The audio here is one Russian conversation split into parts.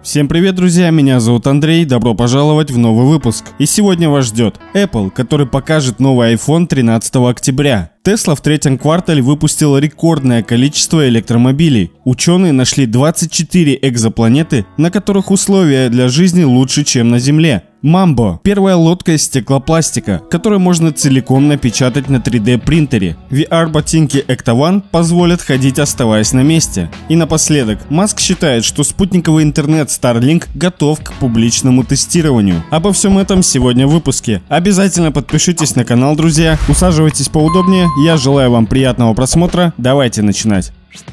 Всем привет, друзья, меня зовут Андрей, добро пожаловать в новый выпуск. И сегодня вас ждет Apple, который покажет новый iPhone 13 октября. Tesla в третьем квартале выпустила рекордное количество электромобилей. Ученые нашли 24 экзопланеты, на которых условия для жизни лучше, чем на Земле. Mambo – первая лодка из стеклопластика, которую можно целиком напечатать на 3D принтере. VR-ботинки Ecto One позволят ходить, оставаясь на месте. И напоследок, Маск считает, что спутниковый интернет Starlink готов к публичному тестированию. Обо всем этом сегодня в выпуске. Обязательно подпишитесь на канал, друзья, усаживайтесь поудобнее. Я желаю вам приятного просмотра. Давайте начинать.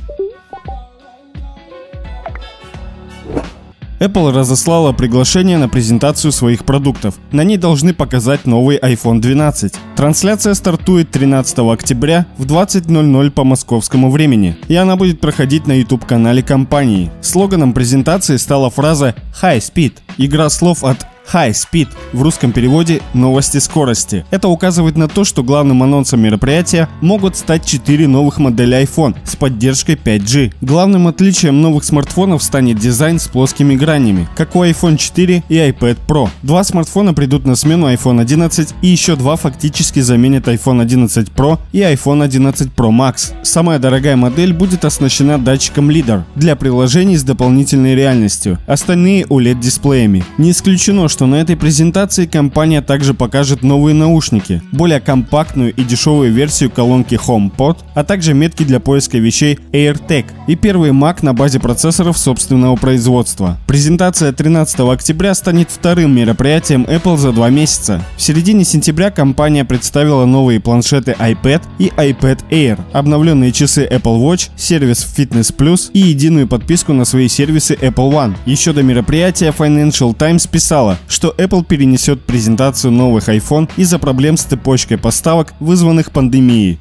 Apple разослала приглашение на презентацию своих продуктов. На ней должны показать новый iPhone 12. Трансляция стартует 13 октября в 20:00 по московскому времени, и она будет проходить на YouTube-канале компании. Слоганом презентации стала фраза «High Speed». Игра слов от High Speed, в русском переводе «новости скорости». Это указывает на то, что главным анонсом мероприятия могут стать 4 новых модели iPhone с поддержкой 5G. Главным отличием новых смартфонов станет дизайн с плоскими гранями, как у iPhone 4 и iPad Pro. Два смартфона придут на смену iPhone 11, и еще два фактически заменят iPhone 11 Pro и iPhone 11 Pro Max. Самая дорогая модель будет оснащена датчиком LiDAR для приложений с дополнительной реальностью, остальные OLED-дисплеями. Не исключено, что на этой презентации компания также покажет новые наушники, более компактную и дешевую версию колонки HomePod, а также метки для поиска вещей AirTag и первый Mac на базе процессоров собственного производства. Презентация 13 октября станет вторым мероприятием Apple за 2 месяца. В середине сентября компания представила новые планшеты iPad и iPad Air, обновленные часы Apple Watch, сервис Fitness Plus и единую подписку на свои сервисы Apple One. Еще до мероприятия Financial Times писала, что Apple перенесет презентацию новых iPhone из-за проблем с цепочкой поставок, вызванных пандемией.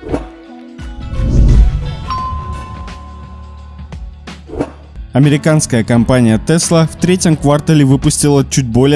Американская компания Tesla в третьем квартале выпустила чуть более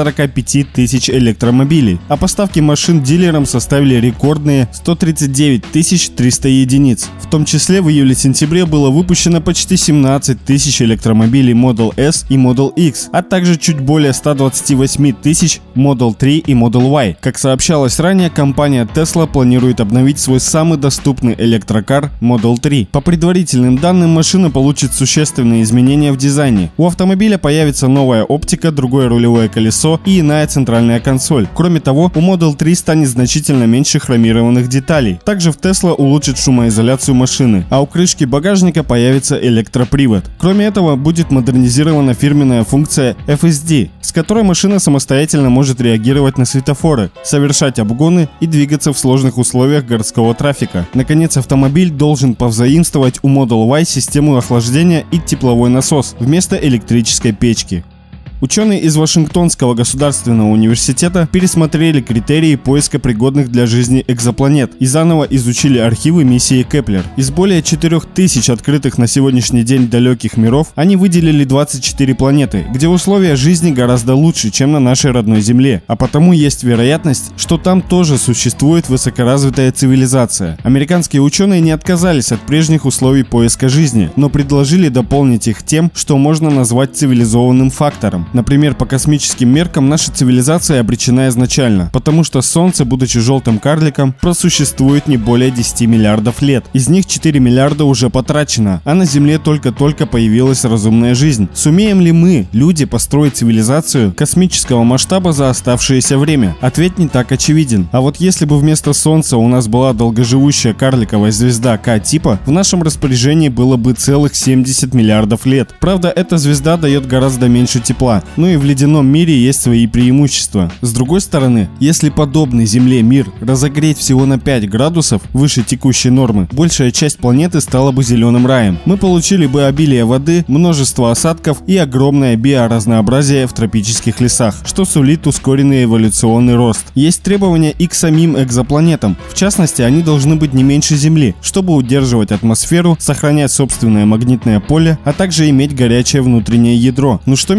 145 тысяч электромобилей, а поставки машин дилерам составили рекордные 139 300 единиц. В том числе в июле-сентябре было выпущено почти 17 тысяч электромобилей Model S и Model X, а также чуть более 128 тысяч Model 3 и Model Y. Как сообщалось ранее, компания Tesla планирует обновить свой самый доступный электрокар Model 3. По предварительным данным, машина получит существенные изменения в дизайне. У автомобиля появится новая оптика, другое рулевое колесо и иная центральная консоль. Кроме того, у Model 3 станет значительно меньше хромированных деталей. Также в Tesla улучшит шумоизоляцию машины, а у крышки багажника появится электропривод. Кроме этого, будет модернизирована фирменная функция FSD, с которой машина самостоятельно может реагировать на светофоры, совершать обгоны и двигаться в сложных условиях городского трафика. Наконец, автомобиль должен повзаимствовать у Model Y систему охлаждения и тепловой насос вместо электрической печки. Ученые из Вашингтонского государственного университета пересмотрели критерии поиска пригодных для жизни экзопланет и заново изучили архивы миссии Кеплер. Из более 4000 открытых на сегодняшний день далеких миров они выделили 24 планеты, где условия жизни гораздо лучше, чем на нашей родной Земле, а потому есть вероятность, что там тоже существует высокоразвитая цивилизация. Американские ученые не отказались от прежних условий поиска жизни, но предложили дополнить их тем, что можно назвать цивилизованным фактором. Например, по космическим меркам наша цивилизация обречена изначально, потому что Солнце, будучи желтым карликом, просуществует не более 10 миллиардов лет. Из них 4 миллиарда уже потрачено, а на Земле только-только появилась разумная жизнь. Сумеем ли мы, люди, построить цивилизацию космического масштаба за оставшееся время? Ответ не так очевиден. А вот если бы вместо Солнца у нас была долгоживущая карликовая звезда К-типа, в нашем распоряжении было бы целых 70 миллиардов лет. Правда, эта звезда дает гораздо меньше тепла, но и в ледяном мире есть свои преимущества. С другой стороны, если подобный Земле мир разогреть всего на 5 градусов выше текущей нормы, большая часть планеты стала бы зеленым раем. Мы получили бы обилие воды, множество осадков и огромное биоразнообразие в тропических лесах, что сулит ускоренный эволюционный рост. Есть требования и к самим экзопланетам. В частности, они должны быть не меньше Земли, чтобы удерживать атмосферу, сохранять собственное магнитное поле, а также иметь горячее внутреннее ядро. Но что мешает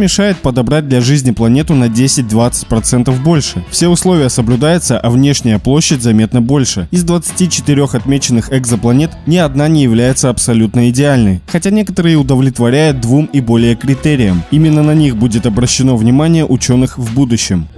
подобрать для жизни планету на 10-20% больше. Все условия соблюдаются, а внешняя площадь заметно больше. Из 24 отмеченных экзопланет ни одна не является абсолютно идеальной, хотя некоторые удовлетворяют 2 и более критериям. Именно на них будет обращено внимание ученых в будущем.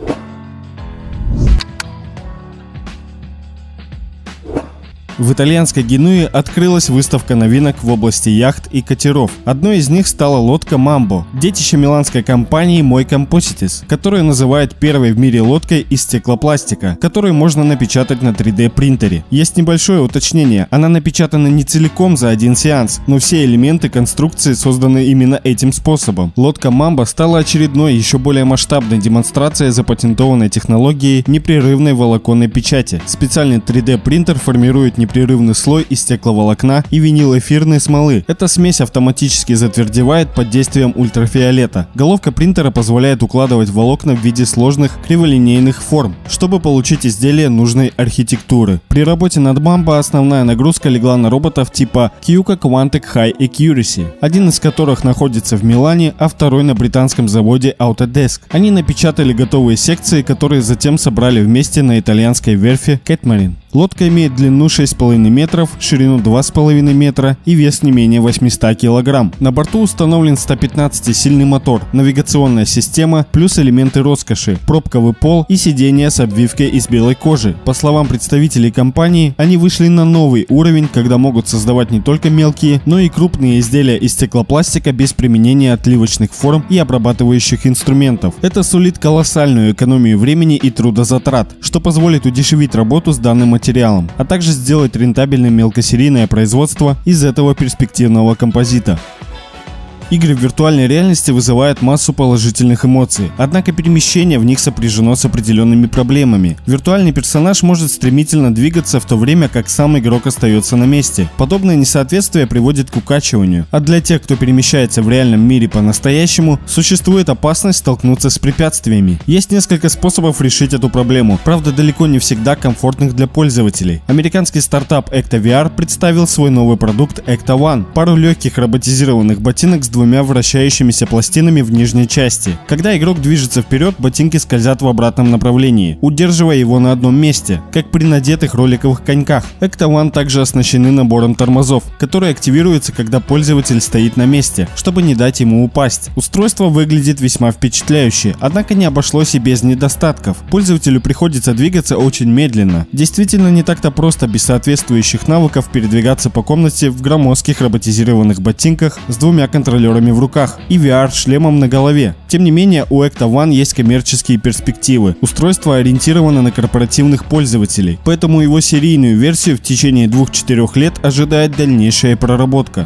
В итальянской Генуе открылась выставка новинок в области яхт и катеров. Одной из них стала лодка Mambo, детище миланской компании Moi Composites, которая называют первой в мире лодкой из стеклопластика, которую можно напечатать на 3D принтере. Есть небольшое уточнение: она напечатана не целиком за один сеанс, но все элементы конструкции созданы именно этим способом. Лодка Mambo стала очередной, еще более масштабной демонстрацией запатентованной технологии непрерывной волоконной печати. Специальный 3D принтер формирует непрерывный слой из стекловолокна и винилоэфирной смолы. Эта смесь автоматически затвердевает под действием ультрафиолета. Головка принтера позволяет укладывать волокна в виде сложных криволинейных форм, чтобы получить изделие нужной архитектуры. При работе над Mambo основная нагрузка легла на роботов типа Kyuka Quantic High Accuracy, один из которых находится в Милане, а второй на британском заводе Autodesk. Они напечатали готовые секции, которые затем собрали вместе на итальянской верфи Catmarine. Лодка имеет длину 6,5 метров, ширину 2,5 метра и вес не менее 800 килограмм. На борту установлен 115-сильный мотор, навигационная система, плюс элементы роскоши, пробковый пол и сиденья с обвивкой из белой кожи. По словам представителей компании, они вышли на новый уровень, когда могут создавать не только мелкие, но и крупные изделия из стеклопластика без применения отливочных форм и обрабатывающих инструментов. Это сулит колоссальную экономию времени и трудозатрат, что позволит удешевить работу с данным материалом, а также сделать рентабельным мелкосерийное производство из этого перспективного композита. Игры в виртуальной реальности вызывают массу положительных эмоций, однако перемещение в них сопряжено с определенными проблемами. Виртуальный персонаж может стремительно двигаться, в то время как сам игрок остается на месте. Подобное несоответствие приводит к укачиванию, а для тех, кто перемещается в реальном мире по-настоящему, существует опасность столкнуться с препятствиями. Есть несколько способов решить эту проблему, правда далеко не всегда комфортных для пользователей. Американский стартап EctoVR представил свой новый продукт EctoOne, пару легких роботизированных ботинок с двумя вращающимися пластинами в нижней части. Когда игрок движется вперед, ботинки скользят в обратном направлении, удерживая его на одном месте, как при надетых роликовых коньках. EctoOne также оснащены набором тормозов, который активируется, когда пользователь стоит на месте, чтобы не дать ему упасть. Устройство выглядит весьма впечатляюще, однако не обошлось и без недостатков. Пользователю приходится двигаться очень медленно. Действительно не так-то просто без соответствующих навыков передвигаться по комнате в громоздких роботизированных ботинках с двумя контролерами в руках и VR-шлемом на голове. Тем не менее, у EctoOne есть коммерческие перспективы. Устройство ориентировано на корпоративных пользователей, поэтому его серийную версию в течение 2-4 лет ожидает дальнейшая проработка.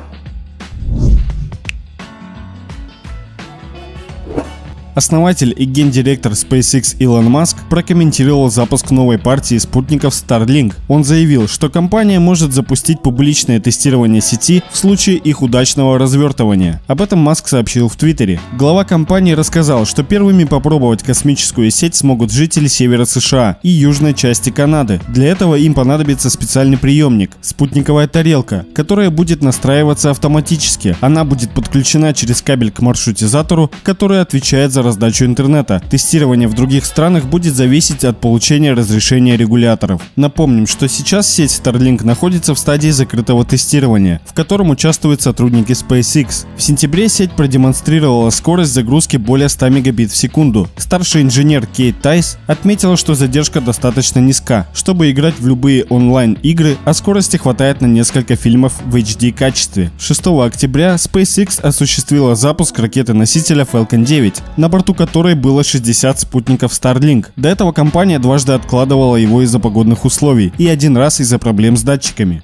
Основатель и гендиректор SpaceX Илон Маск прокомментировал запуск новой партии спутников Starlink. Он заявил, что компания может запустить публичное тестирование сети в случае их удачного развертывания. Об этом Маск сообщил в Твиттере. Глава компании рассказал, что первыми попробовать космическую сеть смогут жители севера США и южной части Канады. Для этого им понадобится специальный приемник – спутниковая тарелка, которая будет настраиваться автоматически. Она будет подключена через кабель к маршрутизатору, который отвечает за раздачу интернета. Тестирование в других странах будет зависеть от получения разрешения регуляторов. Напомним, что сейчас сеть Starlink находится в стадии закрытого тестирования, в котором участвуют сотрудники SpaceX. В сентябре сеть продемонстрировала скорость загрузки более 100 мегабит в секунду. Старший инженер Кейт Тайс отметила, что задержка достаточно низка, чтобы играть в любые онлайн-игры, а скорости хватает на несколько фильмов в HD качестве. 6 октября SpaceX осуществила запуск ракеты-носителя Falcon 9, на борту которой было 60 спутников Starlink. До этого компания дважды откладывала его из-за погодных условий и один раз из-за проблем с датчиками.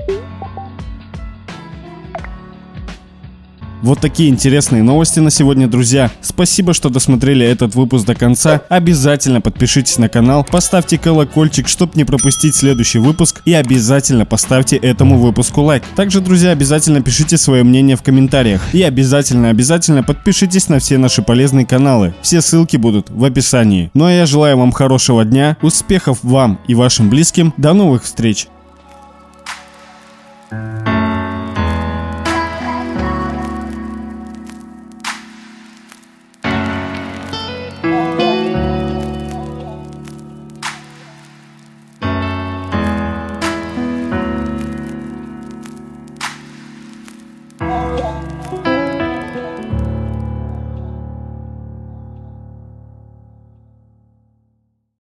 Вот такие интересные новости на сегодня, друзья. Спасибо, что досмотрели этот выпуск до конца. Обязательно подпишитесь на канал, поставьте колокольчик, чтобы не пропустить следующий выпуск, и обязательно поставьте этому выпуску лайк. Также, друзья, обязательно пишите свое мнение в комментариях. И обязательно подпишитесь на все наши полезные каналы. Все ссылки будут в описании. Ну а я желаю вам хорошего дня, успехов вам и вашим близким. До новых встреч!